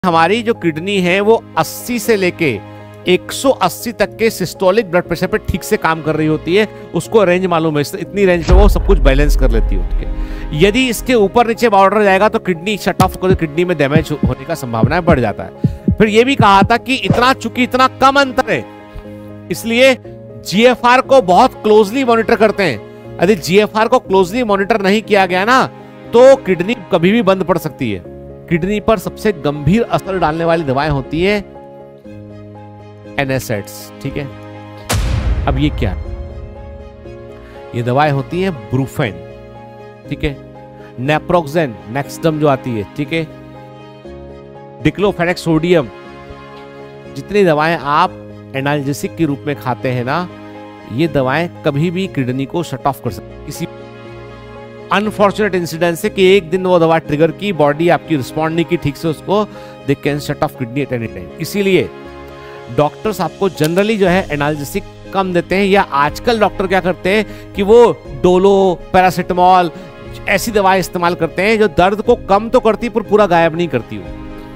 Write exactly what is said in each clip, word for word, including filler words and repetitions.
हमारी जो किडनी है वो अस्सी से लेके एक सौ अस्सी तक के सिस्टोलिक ब्लड प्रेशर पे ठीक से काम कर रही होती है। उसको रेंज मालूम है, इतनी रेंज पे वो सब कुछ बैलेंस कर लेती है। ठीक है, यदि इसके ऊपर नीचे बॉर्डर जाएगा तो किडनी शट ऑफ कर, किडनी में डैमेज होने का संभावना बढ़ जाता है। फिर ये भी कहा था कि इतना चूंकि इतना कम अंतर है, इसलिए जीएफआर को बहुत क्लोजली मॉनिटर करते हैं। यदि जीएफआर को क्लोजली मॉनिटर नहीं किया गया ना तो किडनी कभी भी बंद पड़ सकती है। किडनी पर सबसे गंभीर असर डालने वाली दवाएं होती है एनएसएड्स। ठीक है, अब ये क्या है? ये दवाएं होती है ब्रूफेन, ठीक है, नेप्रोक्सेन, नेक्सडम जो आती है, ठीक है, डिक्लोफेनेक सोडियम। जितनी दवाएं आप एनाल्जेसिक के रूप में खाते हैं ना, ये दवाएं कभी भी किडनी को शट ऑफ कर सकती। किसी अनफॉर्चुनेट इंसिडेंट से कि एक दिन वो दवा ट्रिगर की, बॉडी आपकी रिस्पॉन्ड नहीं की ठीक से, उसको they can shut off kidney at any time. इसीलिए डॉक्टर्स आपको जनरली जो है एनाल्जेसिक कम देते हैं, या आजकल डॉक्टर क्या करते हैं कि वो डोलो, पैरासिटामोल ऐसी दवाएं इस्तेमाल करते हैं जो दर्द को कम तो करती पर पूरा गायब नहीं करती हो।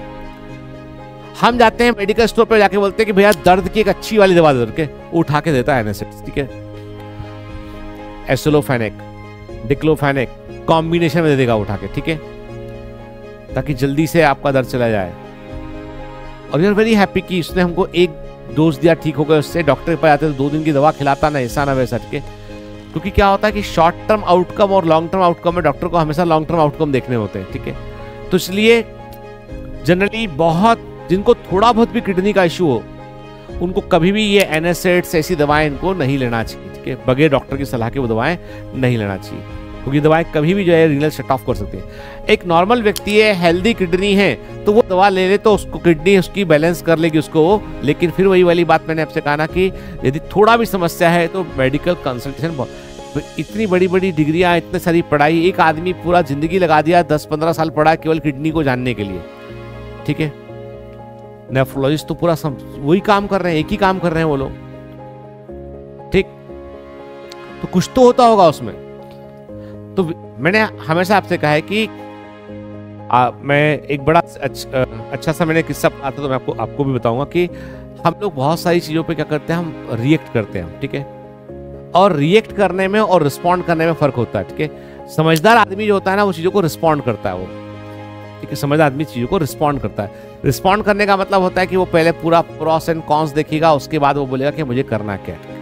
हम जाते हैं मेडिकल स्टोर पे जाके बोलते हैं कि भैया दर्द की एक अच्छी वाली दवा दे के, उठा के देता है एनएसएड्स, ठीक है, एसिलोफेनेक, डिक्लोफेनेक कॉम्बिनेशन में दे देगा उठा के, ठीक है, ताकि जल्दी से आपका दर्द चला जाए। और वी आर वेरी हैप्पी कि उसने हमको एक डोज दिया, ठीक हो गया, उससे डॉक्टर के पास जाते तो दो दिन की दवा खिलाता ना, ऐसा ना वैसा, ठीक है। क्योंकि क्या होता है कि शॉर्ट टर्म आउटकम और लॉन्ग टर्म आउटकम में डॉक्टर को हमेशा लॉन्ग टर्म आउटकम देखने होते हैं, ठीक है। तो इसलिए जनरली बहुत जिनको थोड़ा बहुत भी किडनी का इशू हो, उनको कभी भी ये एनएसएड्स ऐसी दवाएं इनको नहीं लेना चाहिए, ठीक है, बगैर डॉक्टर की सलाह के वो दवाएं नहीं लेना चाहिए, क्योंकि दवाएं कभी भी जो है रीनल शट ऑफ कर सकती है। एक नॉर्मल व्यक्ति है, हेल्दी किडनी है, तो वो दवा ले ले तो उसको किडनी उसकी बैलेंस कर लेगी उसको। लेकिन फिर वही वाली बात मैंने आपसे कहा ना कि यदि थोड़ा भी समस्या है तो मेडिकल कंसल्टेशन। इतनी बड़ी बड़ी डिग्रियां, इतनी सारी पढ़ाई, एक आदमी पूरा जिंदगी लगा दिया, दस पंद्रह साल पढ़ा केवल किडनी को जानने के लिए, ठीक है। नेफ्रोलॉजिस्ट तो पूरा सम, वही काम कर रहे हैं, एक ही काम कर रहे हैं वो लोग, ठीक। तो कुछ तो होता होगा उसमें। तो मैंने हमेशा आपसे कहा है कि आ, मैं एक बड़ा अच्छा, अच्छा सा मैंने किस्सा पढ़ा था, तो मैं आपको आपको भी बताऊंगा कि हम लोग बहुत सारी चीजों पे क्या करते हैं, हम रिएक्ट करते हैं, ठीक है। और रिएक्ट करने में और रिस्पॉन्ड करने में फर्क होता है, ठीक है। समझदार आदमी जो होता है ना, वो चीजों को रिस्पॉन्ड करता है, वो ठीक है, समझदार आदमी चीजों को रिस्पॉन्ड करता है। रिस्पॉन्ड करने का मतलब होता है कि वो पहले पूरा प्रॉस एंड कॉन्स देखेगा, उसके बाद वो बोलेगा कि मुझे करना क्या है।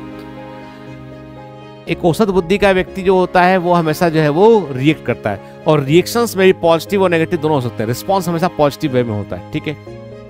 एक औसत बुद्धि का व्यक्ति जो होता है वो हमेशा जो है वो रिएक्ट करता है, और रिएक्शंस में भी पॉजिटिव और नेगेटिव दोनों हो सकते हैं। रिस्पॉन्स हमेशा पॉजिटिव वे में होता है, ठीक है।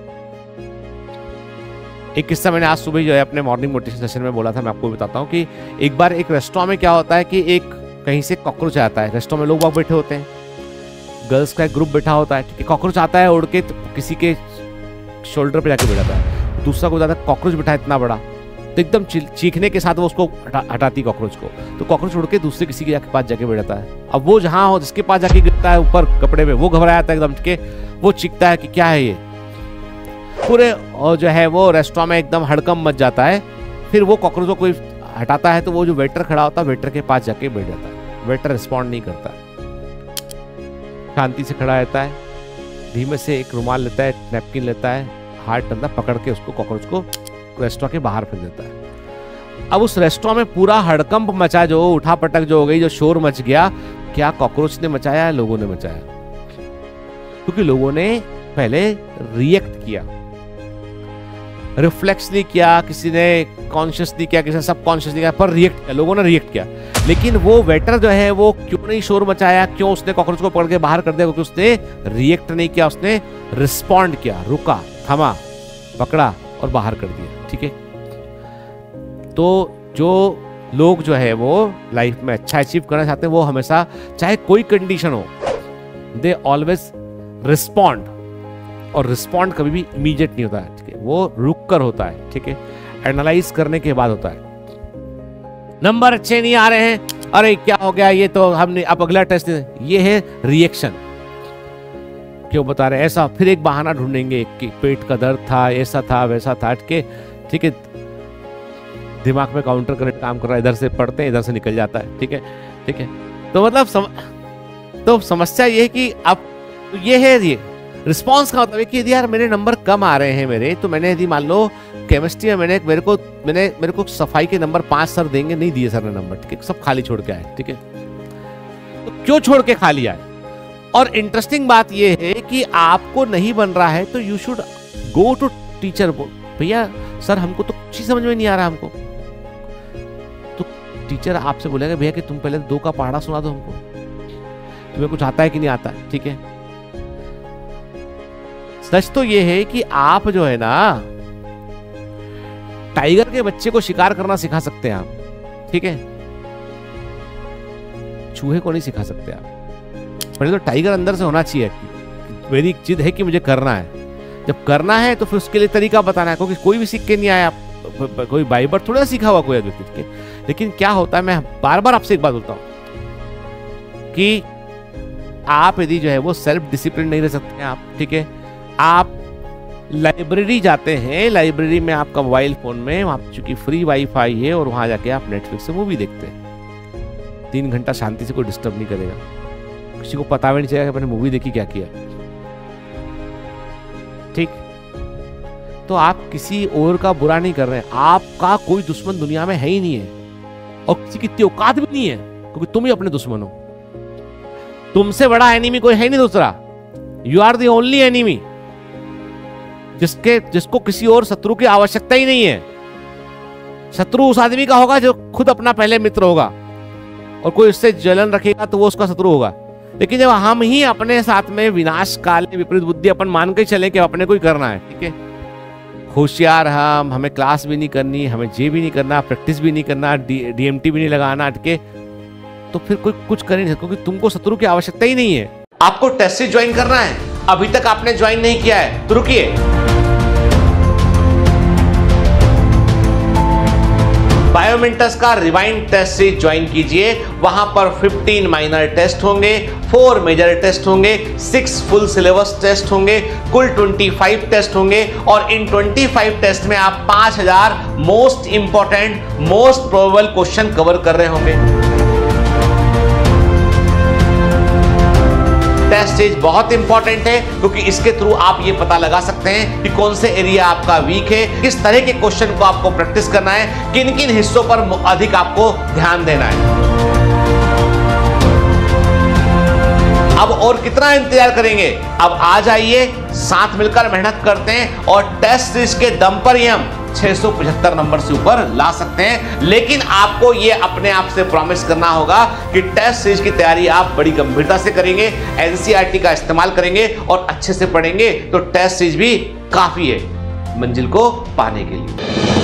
एक किस्सा मैंने आज सुबह जो है अपने मॉर्निंग मोटिवेशन सेशन में बोला था, मैं आपको बताता हूँ कि एक बार एक रेस्टोरेंट में क्या होता है कि एक कहीं से कॉकरोच आता है। रेस्टोरेंट में लोग बाग बैठे होते हैं, गर्ल्स का एक ग्रुप बैठा होता है, ठीक है। कॉकरोच आता है उड़ के तो किसी के शोल्डर पे जाके बैठाता है, दूसरा को जाता है, कॉकरोच बैठा है इतना बड़ा, तो एकदम चीखने के साथ वो उसको हटा, हटाती कॉकरोच को, तो कॉकरोच उड़ के दूसरे किसी के पास जाके बैठता है। अब वो जहाँ हो जिसके पास जाके गिरता है ऊपर कपड़े पे, वो घबराया था एकदम, ठीक है, वो चीखता है कि क्या है ये। पूरे और जो है वो रेस्टोरेंट में एकदम हड़कम मच जाता है। फिर वो कॉकरोच को कोई हटाता है तो वो जो वेटर खड़ा होता है, वेटर के पास जाके बैठ जाता है। वेटर रिस्पॉन्ड नहीं करता, शांति से खड़ा रहता है, धीमे से एक रुमाल लेता है, नैपकिन लेता है, हाथ डंडा पकड़ के उसको कॉकरोच को रेस्टोरेंट के बाहर फेंक देता है। अब उस रेस्टोरेंट में पूरा हड़कंप मचा, जो उठा पटक जो हो गई, जो शोर मच गया, क्या कॉकरोच ने मचाया, लोगों ने मचाया, क्योंकि लोगों ने पहले रिएक्ट किया, रिफ्लेक्स नहीं किया, किसी ने कॉन्शियस नहीं किया, किसी ने सब कॉन्शियस नहीं किया, पर रिएक्ट किया, लोगों ने रिएक्ट किया। लेकिन वो वेटर जो है वो क्यों नहीं शोर मचाया, क्यों उसने कॉकरोच को पकड़ के बाहर कर दिया? क्योंकि उसने रिएक्ट नहीं किया, उसने रिस्पॉन्ड किया, रुका, थमा, पकड़ा और बाहर कर दिया, ठीक है। तो जो लोग जो है वो लाइफ में अच्छा अचीव करना चाहते हैं, वो हमेशा चाहे कोई कंडीशन हो, दे ऑलवेज रिस्पॉन्ड। और रिस्पॉन्ड कभी भी इमीडिएट नहीं होता है, ठीक है, वो रुक कर होता है, ठीक है, एनालाइज करने के बाद होता है। नंबर अच्छे नहीं आ रहे हैं, अरे क्या हो गया, ये तो हमने अब अगला टेस्ट, ये है रिएक्शन। क्यों बता रहे ऐसा? फिर एक बहाना ढूंढेंगे कि पेट का दर्द था, ऐसा था, वैसा था, ठीक है, दिमाग में काउंटर करंट काम कर रहा है, इधर से पढ़ते हैं, इधर से निकल जाता है, ठीक है, ठीक है। तो मतलब सम, तो समस्या ये है कि अब ये है ये रिस्पॉन्स का मतलब है कि यदि यार मेरे नंबर कम आ रहे हैं मेरे, तो मैंने यदि मान लो केमिस्ट्री में मैंने मेरे को मैंने मेरे को सफाई के नंबर पांच सर देंगे, नहीं दिए सर ने नंबर, ठीक है, सब खाली छोड़ के आए, ठीक है, तो क्यों छोड़ के खाली आए? और इंटरेस्टिंग बात यह है कि आपको नहीं बन रहा है तो you should go to teacher, भैया सर हमको तो कुछ ही समझ में नहीं आ रहा हमको, तो टीचर आपसे बोलेगा भैया कि तुम पहले दो का पहाड़ा सुना दो हमको, तुम्हें कुछ आता है कि नहीं आता है, ठीक है। सच तो यह है कि आप जो है ना टाइगर के बच्चे को शिकार करना सिखा सकते हैं आप, ठीक है, चूहे को नहीं सिखा सकते आप। पहले तो टाइगर अंदर से होना चाहिए कि मेरी जिद है कि मुझे करना है, जब करना है तो फिर उसके लिए तरीका बताना है, क्योंकि कोई भी सीख के नहीं आया, कोई बाई बर्थ थोड़ा सीखा हुआ कोई व्यक्ति, ठीक है। लेकिन क्या होता है, मैं बार बार आपसे एक बात बोलता हूं कि आप यदि जो है वो सेल्फ डिसिप्लिन नहीं रह सकते हैं आप, ठीक है, आप लाइब्रेरी जाते हैं, लाइब्रेरी में आपका मोबाइल फोन में वहां चूंकि फ्री वाईफाई है और वहां जाके आप नेटफ्लिक्स से मूवी देखते हैं, तीन घंटा शांति से कोई डिस्टर्ब नहीं करेगा, किसी को पता भी नहीं चलेगा कि मैंने मूवी देखी क्या किया, ठीक। तो आप किसी और का बुरा नहीं कर रहे हैं, आपका कोई दुश्मन दुनिया में है ही नहीं है और किसी की इतनी औकात भी नहीं है, क्योंकि तुम ही अपने दुश्मन हो, तुमसे बड़ा एनिमी कोई है नहीं दूसरा, you are the only enemy, जिसके जिसको किसी और शत्रु की आवश्यकता ही नहीं है। शत्रु उस आदमी का होगा जो खुद अपना पहले मित्र होगा, और कोई उससे जलन रखेगा तो वो उसका शत्रु होगा। लेकिन जब हम ही अपने साथ में विनाश काल विपरीत बुद्धि अपन मान के चले कि अपने को ही करना है, ठीक है, होशियार हम, हमें क्लास भी नहीं करनी, हमें जे भी नहीं करना, प्रैक्टिस भी नहीं करना, डीएमटी भी नहीं लगाना, ठीक, तो फिर कोई कुछ कर नहीं सकता, क्योंकि तुमको शत्रु की आवश्यकता ही नहीं है। आपको टेस्ट सीरीज ज्वाइन करना है, अभी तक आपने ज्वाइन नहीं किया है तो रुकिए, बायोमेंटस का रिवाइंड टेस्ट सीरीज ज्वाइन कीजिए। वहां पर पंद्रह माइनर टेस्ट होंगे, फोर मेजर टेस्ट होंगे, सिक्स फुल सिलेबस टेस्ट होंगे, कुल पच्चीस टेस्ट होंगे, और इन पच्चीस टेस्ट में आप पांच हज़ार most important, most probable question cover कर रहे होंगे। टेस्ट सीरीज बहुत इंपॉर्टेंट है, क्योंकि इसके थ्रू आप ये पता लगा सकते हैं कि कौन से एरिया आपका वीक है, किस तरह के क्वेश्चन को आपको प्रैक्टिस करना है, किन किन हिस्सों पर अधिक आपको ध्यान देना है। अब और कितना इंतजार करेंगे, अब आ जाइए, साथ मिलकर मेहनत करते हैं और टेस्ट सीरीज के दम पर ही हम छह सौ पचहत्तर नंबर से ऊपर ला सकते हैं। लेकिन आपको ये अपने आप से प्रॉमिस करना होगा कि टेस्ट सीरीज की तैयारी आप बड़ी गंभीरता से करेंगे, एनसीईआरटी का इस्तेमाल करेंगे और अच्छे से पढ़ेंगे, तो टेस्ट सीरीज भी काफी है मंजिल को पाने के लिए।